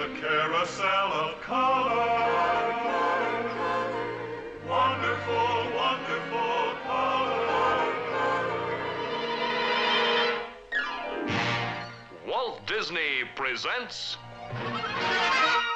a carousel of color. Wonderful, wonderful color. Walt Disney presents